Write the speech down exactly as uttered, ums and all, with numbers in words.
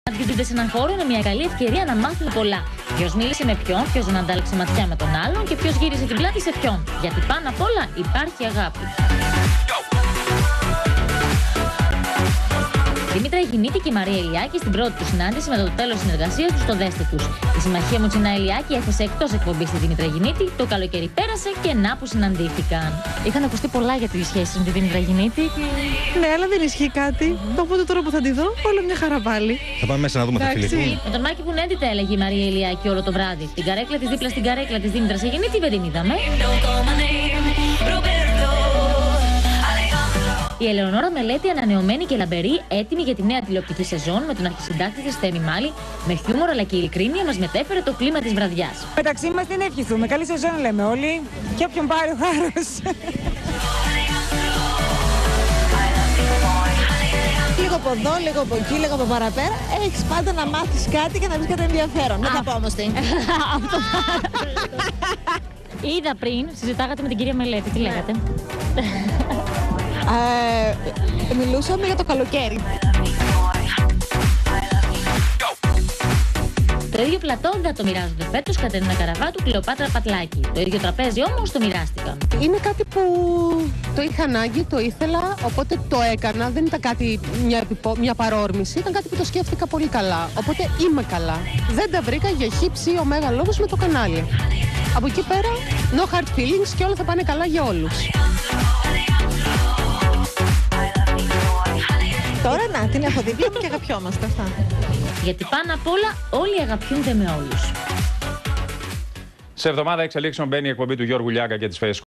Αντιληφθείτε σε έναν χώρο είναι μια καλή ευκαιρία να μάθουν πολλά. Ποιος μίλησε με ποιον, ποιος δεν αντάλλαξε ματιά με τον άλλον και ποιος γύρισε την πλάτη σε ποιον. Γιατί πάνω απ' όλα υπάρχει αγάπη. Δήμητρα Αιγινήτη και η Μαρία Ηλιάκη στην πρώτη του συνάντηση με το τέλος της συνεργασίας τους στο Δέστε τους. Η συμμαχία Μουτσινά Ηλιάκη έθεσε εκτός εκπομπής τη Δήμητρα Αιγινήτη, το καλοκαίρι πέρασε και να που συναντήθηκαν. Είχαν ακουστεί πολλά για τις σχέσεις με τη Δήμητρα Αιγινήτη. Ναι, αλλά δεν ισχύει κάτι. Οπότε τώρα που θα τη δω, όλα μια χαρά πάλι. Θα πάμε μέσα να δούμε, θα φιληθούν. Με τον Μάκη Πουνέντητα έλεγε η Μαρία Ηλιάκη όλο το βράδυ. Την καρέκλα της δίπλα στην καρέκλα της Δήμητρας Αιγινήτη δεν την είδαμε. Η Ελεονόρα Μελέτη, ανανεωμένη και λαμπερή, έτοιμη για τη νέα τηλεοπτική σεζόν με τον αρχισυντάκτη της Θέμη Μάλη, με χιούμορ αλλά και ειλικρίνεια μας μετέφερε το κλίμα της βραδιάς. Μεταξύ μας την ευχηθούμε. Καλή σεζόν λέμε όλοι και όποιον πάρει ο χάρος. Λίγο από εδώ, λίγο από εκεί, λίγο από παραπέρα. Έχεις πάντα να μάθεις κάτι και να βρεις κάτι ενδιαφέρον. Δεν θα πω όμως τι. Είδα πριν, συζητάγατε με την κυρία Μελέτη, τι λέγατε? Ε, μιλούσαμε για το καλοκαίρι. Το ίδιο πλατό δεν το μοιράζονται φέτος Κατερίνα Καραβάτου, Κλεοπάτρα Πατλάκη. Το ίδιο τραπέζι όμως το μοιράστηκαν. Είναι κάτι που το είχα ανάγκη, το ήθελα, οπότε το έκανα. Δεν ήταν κάτι μια, επιπο... μια παρόρμηση, ήταν κάτι που το σκέφτηκα πολύ καλά. Οπότε είμαι καλά. Δεν τα βρήκα για χύψη ο μέγα λόγος με το κανάλι. Από εκεί πέρα, no hard feelings και όλα θα πάνε καλά για όλους. Τώρα να, την έχω δίπλα μου και αγαπιόμαστε αυτά. Γιατί πάνω απ' όλα όλοι αγαπιούνται με όλους. Σε εβδομάδα εξελίξεων μπαίνει η εκπομπή του Γιώργου Λιάγκα και της Face